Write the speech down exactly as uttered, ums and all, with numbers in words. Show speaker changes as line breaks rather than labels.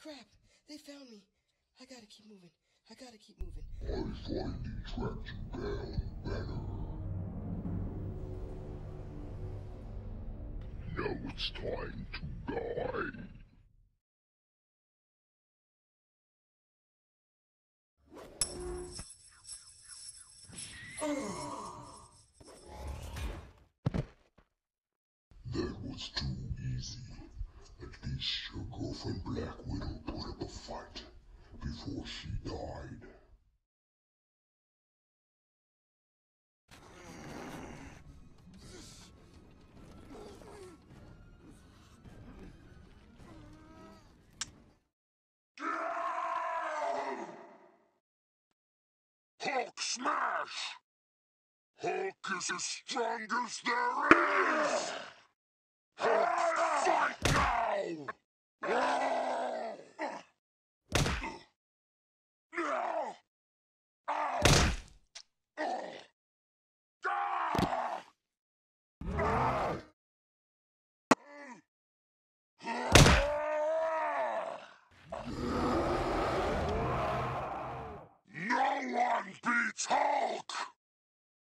Crap! They found me. I gotta keep moving. I gotta keep moving.
I finally tracked you down, Banner. Now it's time to die. That was too easy. At least your girlfriend Black Widow put up a fight before she died. Hulk smash! Hulk is as strong as there is! Hulk, fight now! No one beats Hulk!